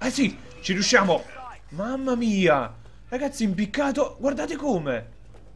sì, ci riusciamo. Mamma mia. Ragazzi, impiccato. Guardate come.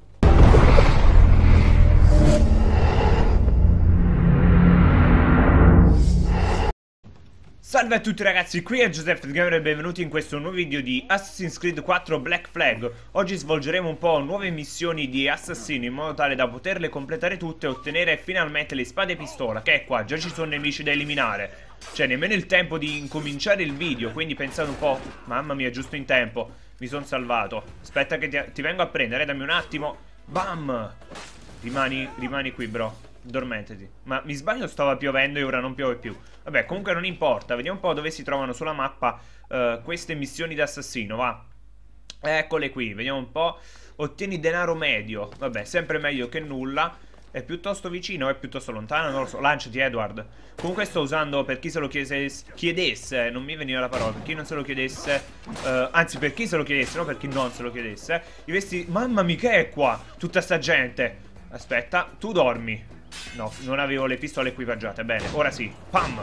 Salve a tutti ragazzi, qui è Giuseppe Gamer e benvenuti in questo nuovo video di Assassin's Creed 4 Black Flag. Oggi svolgeremo un po' nuove missioni di assassino in modo tale da poterle completare tutte e ottenere finalmente le spade pistola, che è qua, già ci sono nemici da eliminare. Cioè nemmeno il tempo di incominciare il video, quindi pensate un po'. Mamma mia, giusto in tempo, mi sono salvato. Aspetta che ti vengo a prendere, dammi un attimo. Bam! Rimani qui bro. Dormentati. Ma mi sbaglio, stava piovendo e ora non piove più. Vabbè, comunque non importa. Vediamo un po' dove si trovano sulla mappa queste missioni d'assassino, va. Eccole qui, vediamo un po'. Ottieni denaro medio. Vabbè, sempre meglio che nulla. È piuttosto vicino o è piuttosto lontano? Non lo so. Lanciati, Edward. Comunque sto usando, per chi se lo chiedesse, non mi veniva la parola, per chi non se lo chiedesse, anzi per chi se lo chiedesse, no per chi non se lo chiedesse, i vestiti. Mamma mia, che è qua? Tutta sta gente. Aspetta, tu dormi. No, non avevo le pistole equipaggiate. Bene, ora sì. Pam!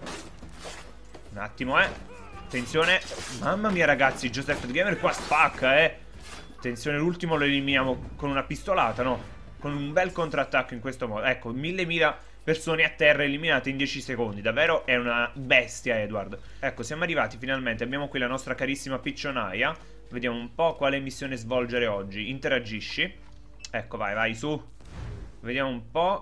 Un attimo, attenzione. Mamma mia, ragazzi, Joseph the Gamer qua spacca, Attenzione, l'ultimo lo eliminiamo con una pistolata, no? Con un bel contrattacco in questo modo. Ecco, mille persone a terra eliminate in 10 secondi. Davvero è una bestia, Edward. Ecco, siamo arrivati finalmente. Abbiamo qui la nostra carissima piccionaia. Vediamo un po' quale missione svolgere oggi. Interagisci. Ecco, vai, su. Vediamo un po'.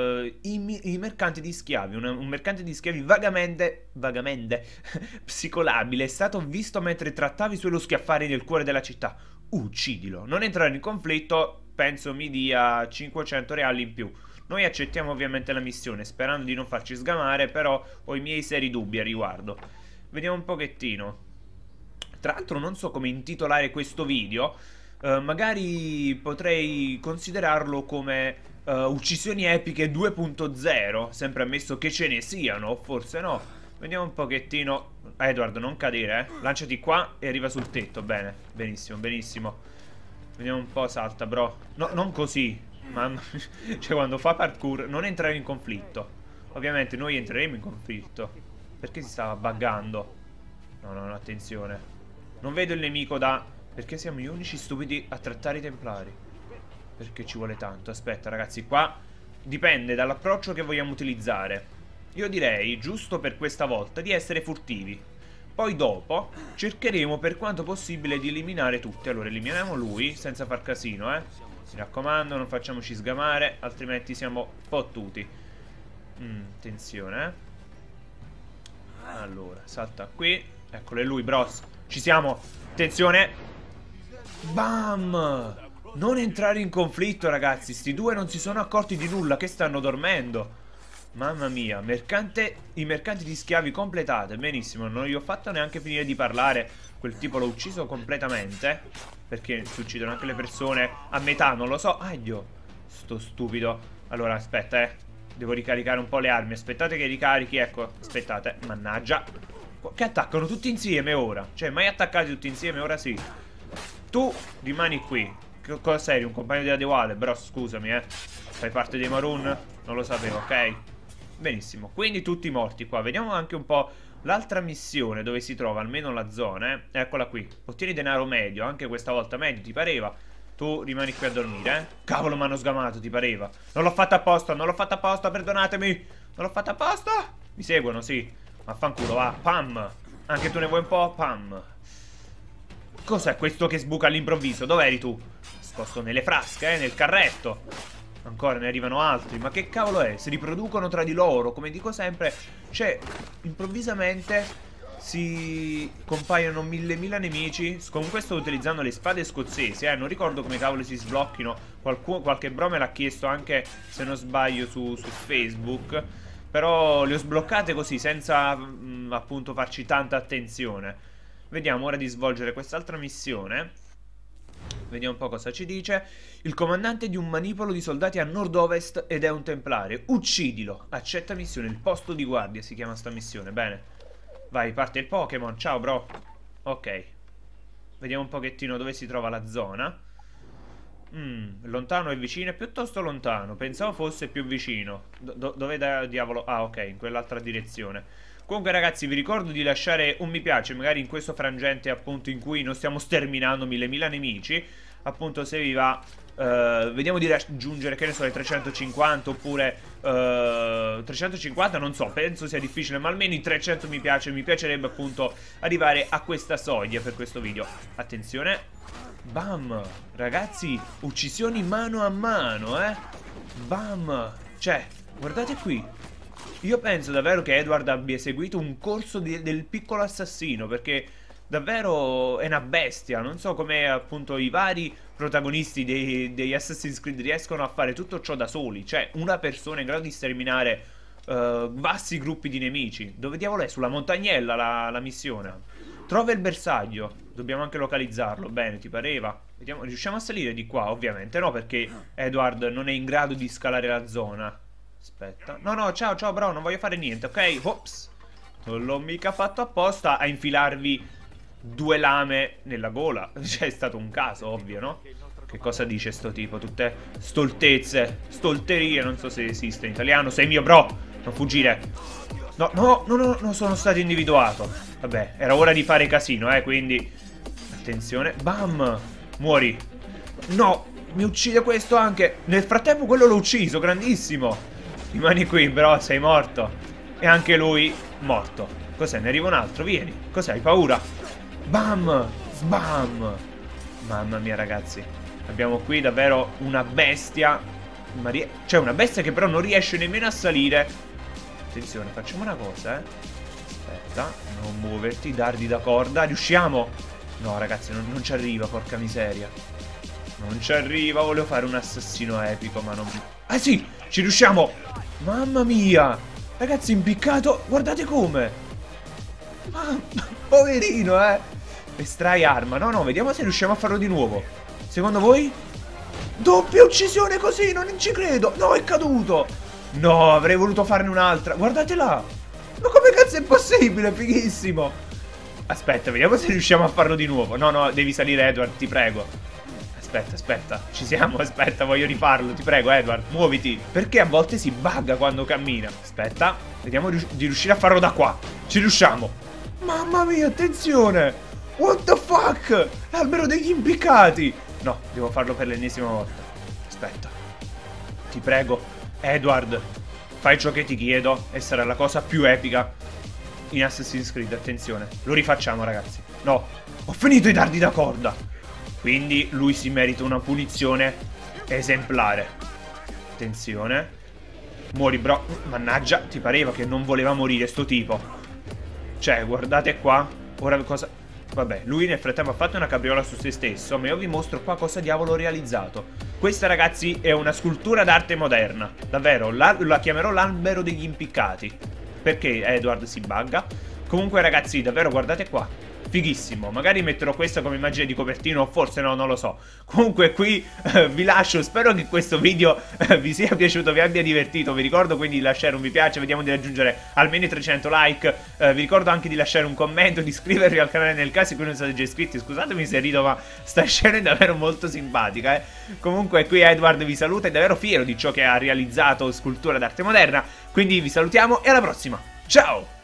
I mercanti di schiavi. Un mercante di schiavi vagamente psicolabile è stato visto mentre trattavi sullo schiaffare nel cuore della città. Uccidilo. Non entrare in conflitto, penso mi dia 500 reali in più. Noi accettiamo ovviamente la missione, sperando di non farci sgamare, però ho i miei seri dubbi a riguardo. Vediamo un pochettino. Tra l'altro non so come intitolare questo video. Magari potrei considerarlo come uccisioni epiche 2.0, sempre ammesso che ce ne siano, forse no. Vediamo un pochettino. Edward, non cadere, lanciati qua e arriva sul tetto. Bene, benissimo. Vediamo un po', salta bro. No, non così. Mamma. Cioè quando fa parkour non entrare in conflitto. Ovviamente noi entreremo in conflitto. Perché si stava buggando? No, attenzione. Non vedo il nemico da... Perché siamo gli unici stupidi a trattare i templari. Perché ci vuole tanto. Aspetta ragazzi, qua dipende dall'approccio che vogliamo utilizzare. Io direi, giusto per questa volta, di essere furtivi. Poi dopo cercheremo per quanto possibile di eliminare tutti. Allora eliminiamo lui senza far casino, Mi raccomando, non facciamoci sgamare, altrimenti siamo fottuti. Attenzione, Allora, salta qui. Eccolo, è lui, bros. Ci siamo. Attenzione. Bam! Non entrare in conflitto, ragazzi. Sti due non si sono accorti di nulla, che stanno dormendo. Mamma mia, i mercanti di schiavi completate. Benissimo, non gli ho fatto neanche finire di parlare. Quel tipo l'ho ucciso completamente. Perché si uccidono anche le persone a metà, non lo so. Dio, sto stupido. Allora, aspetta, devo ricaricare un po' le armi. Aspettate che ricarichi, ecco. Aspettate, mannaggia. Che attaccano tutti insieme ora. Cioè, mai attaccati tutti insieme, ora sì. Tu rimani qui. Cosa sei? Un compagno di Adewale? Però scusami, Fai parte dei Maroon? Non lo sapevo, ok? Benissimo, quindi tutti morti qua. Vediamo anche un po' l'altra missione dove si trova almeno la zona, Eccola qui. Ottieni denaro medio, anche questa volta medio, ti pareva? Tu rimani qui a dormire, Cavolo, mi hanno sgamato, ti pareva? Non l'ho fatta apposta, perdonatemi. Non l'ho fatta apposta. Mi seguono, sì. Vaffanculo, va, pam. Anche tu ne vuoi un po', pam. Cos'è questo che sbuca all'improvviso? Dov'eri tu? Sposto nelle frasche, nel carretto. Ancora ne arrivano altri. Ma che cavolo è? Si riproducono tra di loro. Come dico sempre, cioè, improvvisamente si compaiono mille nemici. Comunque sto utilizzando le spade scozzesi, Non ricordo come cavolo si sblocchino. Qualche bro me l'ha chiesto anche, se non sbaglio, su Facebook. Però le ho sbloccate così, senza appunto farci tanta attenzione. Vediamo ora di svolgere quest'altra missione. Vediamo un po' cosa ci dice. Il comandante di un manipolo di soldati a nord-ovest ed è un templare. Uccidilo. Accetta missione. Il posto di guardia si chiama sta missione. Bene. Vai, parte il Pokémon. Ciao, bro. Ok. Vediamo un pochettino dove si trova la zona. Lontano e vicino? È piuttosto lontano. Pensavo fosse più vicino. Dove diavolo? Ah, ok, in quell'altra direzione. Comunque ragazzi, vi ricordo di lasciare un mi piace, magari in questo frangente appunto in cui non stiamo sterminando mille nemici. Appunto se vi va, vediamo di raggiungere, che ne so, le 350 oppure 350, non so, penso sia difficile, ma almeno i 300 mi piace. Mi piacerebbe appunto arrivare a questa soglia per questo video. Attenzione. Bam. Ragazzi, uccisioni mano a mano, Bam. Cioè, guardate qui. Io penso davvero che Edward abbia eseguito un corso del piccolo assassino, perché davvero è una bestia. Non so come appunto i vari protagonisti degli Assassin's Creed riescono a fare tutto ciò da soli. Cioè una persona in grado di sterminare vasti gruppi di nemici. Dove diavolo è? Sulla montagnella la missione. Trova il bersaglio. Dobbiamo anche localizzarlo. Bene, ti pareva? Vediamo, riusciamo a salire di qua? Ovviamente no, perché Edward non è in grado di scalare la zona. Aspetta. No, ciao bro, non voglio fare niente, ok? Ops. Non l'ho mica fatto apposta a infilarvi 2 lame nella gola. Cioè, è stato un caso, ovvio, no? Che cosa dice sto tipo? Tutte stoltezze, stolterie, non so se esiste in italiano. Sei mio bro, non fuggire. No, sono stato individuato. Vabbè, era ora di fare casino, quindi attenzione. Bam, muori. No, mi uccide questo anche. Nel frattempo quello l'ho ucciso, grandissimo. Rimani qui, bro, sei morto. E anche lui morto. Cos'è? Ne arriva un altro, vieni. Cos'è? Hai paura? Bam! Sbam! Mamma mia, ragazzi. Abbiamo qui davvero una bestia. Cioè una bestia che però non riesce nemmeno a salire. Attenzione, facciamo una cosa, Aspetta, non muoverti, dardi da corda. Riusciamo? No, ragazzi, non ci arriva, porca miseria. Non ci arriva, volevo fare un assassino epico, ma non... Ah sì, ci riusciamo! Mamma mia! Ragazzi, impiccato, guardate come! Poverino, Estrai arma. No, vediamo se riusciamo a farlo di nuovo. Secondo voi? Doppia uccisione così, non ci credo. No, è caduto. No, avrei voluto farne un'altra. Guardate là. Ma come cazzo è possibile? Fighissimo. Aspetta, vediamo se riusciamo a farlo di nuovo. No, devi salire, Edward, ti prego. Aspetta, ci siamo, aspetta, voglio rifarlo, ti prego, Edward, muoviti. Perché a volte si bugga quando cammina. Aspetta, vediamo di riuscire a farlo da qua. Ci riusciamo. Mamma mia, attenzione. What the fuck? L'albero degli impiccati. No, devo farlo per l'ennesima volta. Aspetta. Ti prego, Edward, fai ciò che ti chiedo e sarà la cosa più epica in Assassin's Creed, attenzione. Lo rifacciamo, ragazzi. No, ho finito i dardi da corda. Quindi lui si merita una punizione esemplare. Attenzione. Muori, bro. Mannaggia, ti pareva che non voleva morire sto tipo. Cioè, guardate qua. Ora cosa... Vabbè, lui nel frattempo ha fatto una capriola su se stesso, ma io vi mostro qua cosa diavolo ho realizzato. Questa, ragazzi, è una scultura d'arte moderna. Davvero, la chiamerò l'albero degli impiccati. Perché Edward si bugga. Comunque, ragazzi, davvero, guardate qua. Fighissimo, magari metterò questa come immagine di copertina o forse no, non lo so. Comunque qui vi lascio, spero che questo video vi sia piaciuto, vi abbia divertito. Vi ricordo quindi di lasciare un mi piace, vediamo di raggiungere almeno i 300 like. Vi ricordo anche di lasciare un commento, di iscrivervi al canale nel caso in cui non siete già iscritti. Scusatemi se rido, ma sta scena è davvero molto simpatica, Comunque qui Edward vi saluta, è davvero fiero di ciò che ha realizzato, scultura d'arte moderna. Quindi vi salutiamo e alla prossima, ciao!